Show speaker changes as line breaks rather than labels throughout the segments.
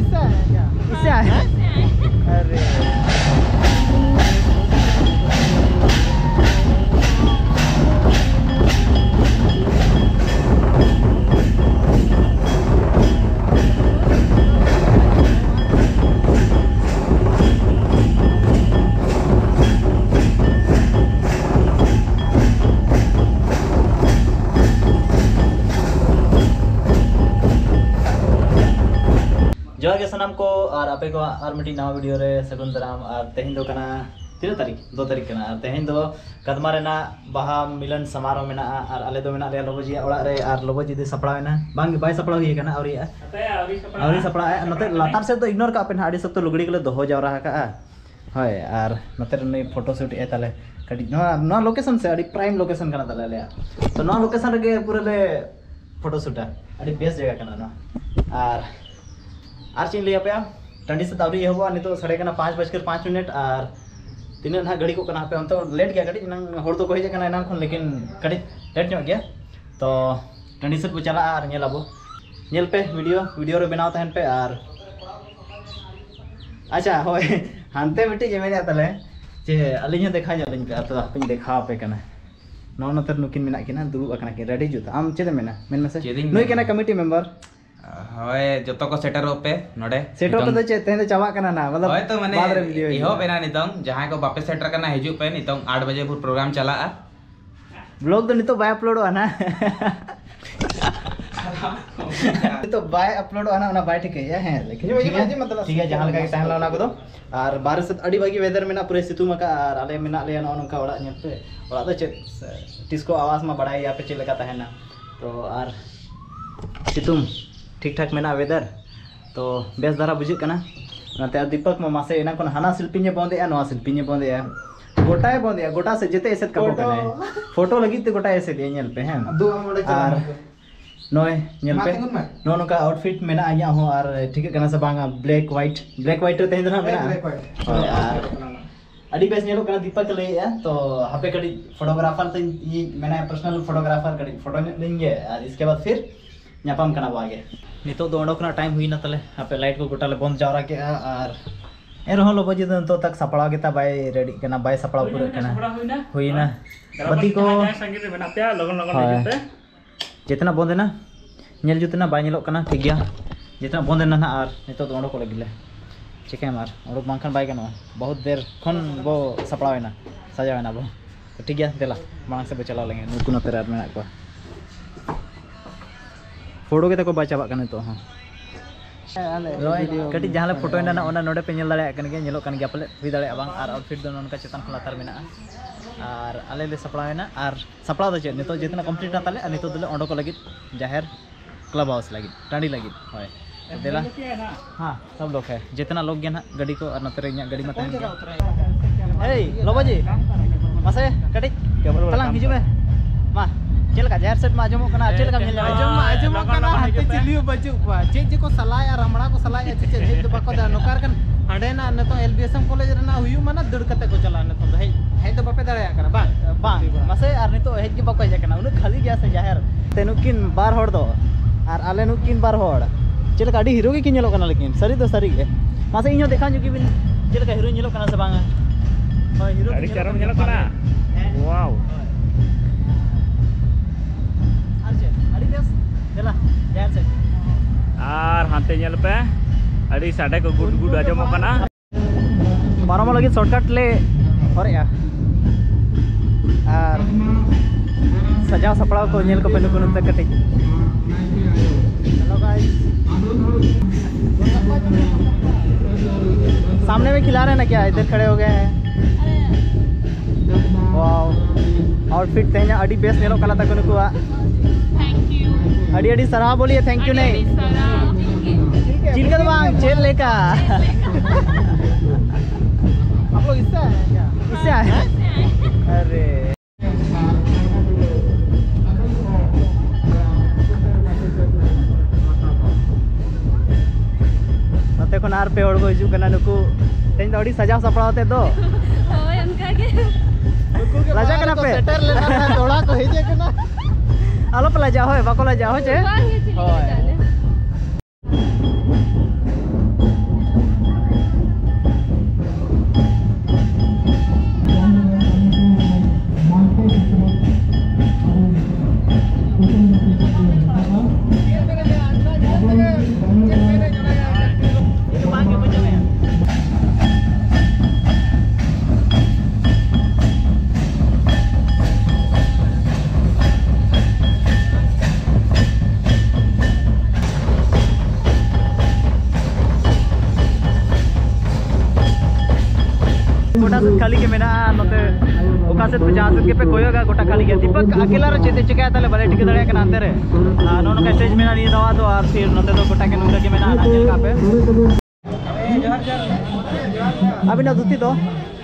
इससे आया क्या?
इससे आया? अरे जोहार के सनाम को और आपे को और मिट्टी नवा वीडियो रे सगुन दाराम और तेहिं दो कना 3 तारीख 2 तारीख कना और तेहिं दो कदमा रेना बाहा मिलन समारोह मेना और आले दो मेना रे लोबोजी ओड़ा रे और लोबोजी दे सपड़ावेना बांग बाय सपड़ा हुई कना औरी सपड़ा नते लातार से तो इग्नोर का पेन आड़ी सब तो लुगड़ी के दोहो जावरा का होय और नते ने फोटो शूट ए ताले कडी नो लोकेशन से अड़ी प्राइम लोकेशन कना ताले ले तो नो लोकेशन रे पूरे ले फोटो शूटा अड़ी बेस्ट जगह कना ना और चीज लिया पे टंडी से दावरी हो नितो साढ़े 5:05 और तीन ना घड़ी को पे हम तो लेट गया कड़ी हर तो कोई जगह ना लेकिन कड़ी लेट नो गया तो टंडी से को चला और नेल अब नेल पे वीडियो रे बनाव तहन पे और अच्छा होय हानते मिट्टी जे मेने तले जे अलिन देखा जलिन पे तो अपन देखा पे कना नो नतर नुकिन मेना किना दुरु अकना के रेडी जुता आम चेदे मेना मेन में से नोय केना कमिटी मेंबर
होय जतो को सेटर पे नोडे
सेटर तो चे तेन चावा कना ना मतलब
होय तो माने इहो बेना नितंग जहां को बापे सेटर करना हिजु पे नितंग 8 बजे पूरा प्रोग्राम चला
ब्लॉग तो नितो बाय अपलोड आना तो बाय अपलोड आना ना बाय ठीक है लेकिन ठीक है जहां लगा टाइम लाना को और बारिश से अड़ी भागी वेदर में ना पूरे सितुम का और आले मेना ले ना उनका ओड़ा नेल पे ओड़ा तो चे टिस्को आवाज में बढ़ाई या पे चे लगा तहना तो और सितुम ठीक ठाक मेना वेदर तो बेस धारा बुझे कना नाते दीपक मासे एना कोन हाना शिल्पी बंदे नवा शिल्पी बंदे गोटाए बंदे गोटा से जेते एसेट का कने फोटो लगी ते गोटा एसेट नेल पे हैं और नोय नेल पे नो नो का आउटफिट मेना आया हो और ठीक कना से बांगा ब्लैक व्हाइट तेन दना मेना और अड़ी बेस नेलो कना दीपक ले तो हापे कड़ी फोटोग्राफर ते मेना पर्सनल फोटोग्राफर कड़ी फोटो लेंगे और इसके बाद फिर नापाम कना बागे नितो दो ओडोकना टाइम हुई ना तले आपे लाइट को गोटाले बंद जावरा के और ए रहो लो बजे तो तक सपड़ा गेता बाय रेडी कना बाय सपड़ा पूरा कना हुई ना बती को संगीत में नाते लगन हिजुते जितना बंद ना नेल जुतना बाय नेलो कना ठीक गया जितना बंद ना और नितो दो ओडोक लगिले चिके मार ओडोक मांखन बाय कना बहुत देर खन बो सपड़ावेना सजावेना बो ठीक गया देला मांग से बचला लेंगे नुकु नते रात में को फोटो के तको बाचाबा कने तो हां कटी जहां फोटो ना ओना नोडे पे नेल दाड़े कने के नेलो कने गया पले हुई दाड़े बांग और आउटफिट दो ननका चेतन खलातार मेना और आले ले सपड़ावेना और सपड़ा दो चे नितो जितना कंप्लीट ना ताले नितो दले ओडो को लगी जाहिर क्लब हाउस लगी टांडी लगी होय देला हां सब लोग है जितना लोग गया ना गाड़ी को और नतरे गाड़ी में तहन ए लोबा जी मासे कटी तलांग हिजु में मा चल का जाहिर सेट में आजमो कना चल का मिल आजमो कना हते चिलियो बजु बा जे को सलाया रमड़ा को सलाया चे हे तो बको दा नोकार कन हडे ना न तो एलबीएसएम कॉलेज रे ना हुयु माना दड़ कते को चला न तो हे तो बापे दाड़े कना बा मासे आर नितो हे के बको जे कना उन खाली गया से जाहिर तेनुकिन बार होड़ दो और आले नुकिन बार होड़ चल का अडी हीरो के किन नेलो कना लेकिन सरी तो सरी के मासे इño देखा जो कि बिन चल का हीरो नेलो कना से बांगा होय हीरो अडी चरम नेलो कना वाओ और हांते नेल पे अड़ी साडे को गुड गुड आजमो कना पारम लगी शॉर्टकट ले हरेया और सजाव सपड़ा को नेल को पे नुकुन तक कटी हेलो गाइस सामने में खिला रहे हैं ना क्या इधर खड़े हो गए हैं वाओ आउटफिट तेना अड़ी बेस नेलो कला तक नुकुआ थैंक यू अड़ी सराह बोलिए थैंक यू नहीं चिलकत बांग चेल लेका आप लोग इससे आए क्या इससे आए अरे नते को नार पे ओड़ को हिजू कना नुकु तेन अड़ी सजाव सपड़ाते दो होय उनका के नुकु के लाजा कना पे सेटर लेना थोड़ा को हिजे कना आलो पे लाजा होय बाको लाजा हो जे होय Itu pagi macam ya. गोटा से खाली के मेना नोते ओका से पे जहां से के पे कोयोगा गोटा खाली के दीपक अकेला रे चेते चिका ताले भले टिके दड़े के नाते रे नो नो का स्टेज मेना नहीं दवा तो और फिर नोते तो गोटा के नुंगा के मेना नाचल का पे अभी ना दुती तो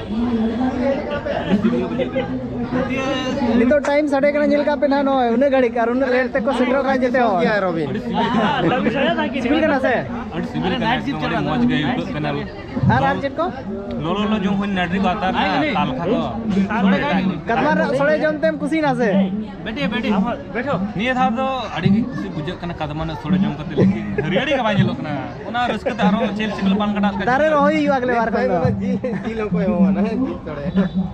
नितो टाइम साडे कना जेल का पे ना नो उन्हें गाड़ी कार उन्हें लेट तक को सेंटर का जेते हो क्या रोबिन लगी सया था कि सिविल करना से अरे नाइट शिफ्ट चल रहा था पहुंच गए कनाल हां रात जेट को लो जो हुन नाडरी को आता है ताल खा को कदमार सोळे जमतेम कुसी ना से बेटे बैठो निये था तो अड़ी कुसी बुझे कना कदमान सोळे जम करते लेके हरियाड़ी का बाय जेलो कना ओना रस्क तारो चेल सिंगल पान कटा दारे रोई अगले बार कना जी लोग को हो ना तोड़े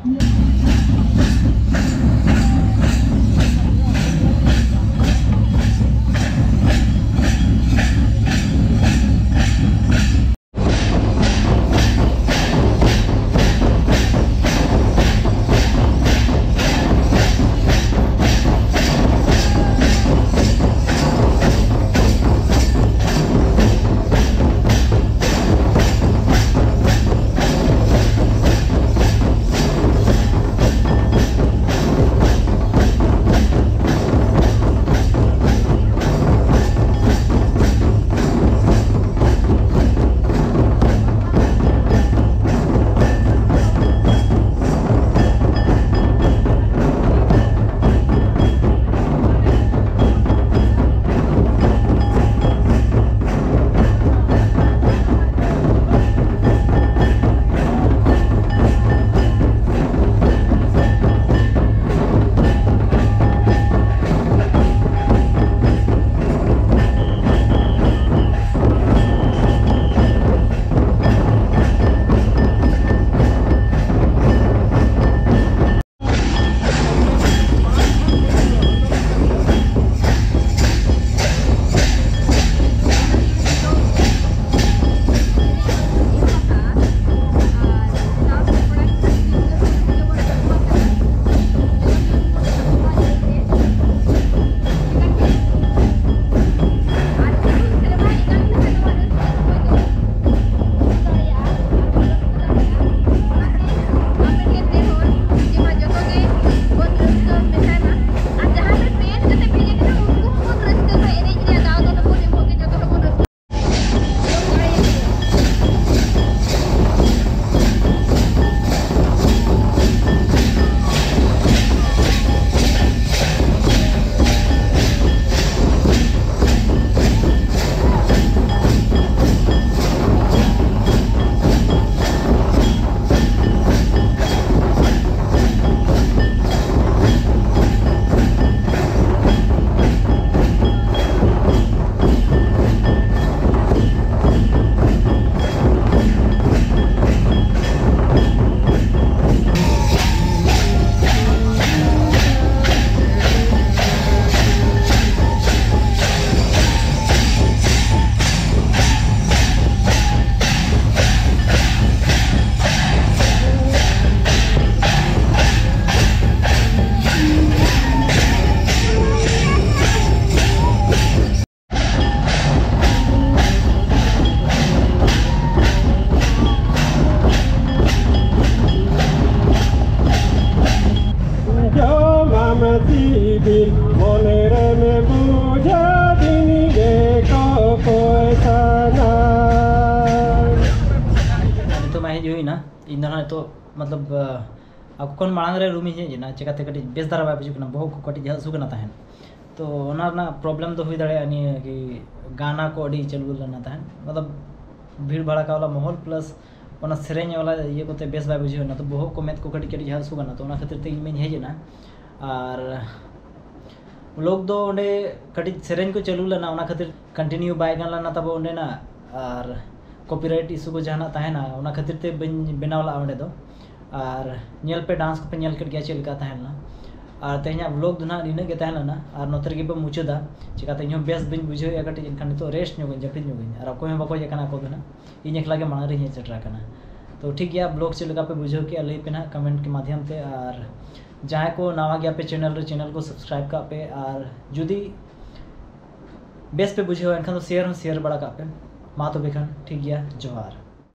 इंदना तो मतलब अब कौन मांग रहे रूम ही ना चिकाते कटी बेस दारा बाय बुझुकना बहुत को कटी हसुकना तहन तो ओना प्रॉब्लम तो हुई दड़े कि गाना को अड़ी चलू लना तहन मतलब भीड़ भड़का वाला माहौल प्लस ओना सेरेंज वाला ये कोते बेस बाय बुझुना तो बहुत को मेत को कटी कटी हसुकना तो ओना खातिर ते में हेजना और लोग दो ओंडे कटी सेरेंज को चलू लना ओना खातिर कंटिन्यू बाय गान लना तब ओंडे ना और कॉपीराइट इशू को जहाना तहना ओना खातिर ते बनावला ओंडे दो और नेल पे डांस को पे नेल कर गया चलका तहना और तेना ब्लॉग ना इन के तहना और नोते गे मुचादा चिकाते इन बेस बी बुझे कटी एनखान नितो रेस्ट ᱧᱚᱜ जपिद ᱧᱚᱜ और अकोय बाको हेकना को ना इन एकला के मांग रे सेटर कना। तो ठीक गया ब्लॉग से लगा पे बुझे के लई पे ना कमेंट के माध्यम से और जहाँ को नवा गया पे चैनल को सब्सक्राइब का पे और जुदी बेस पे बुझे एनखान तो शेयर बड़ा का पे मा तो बेखान ठीक गया जोहार।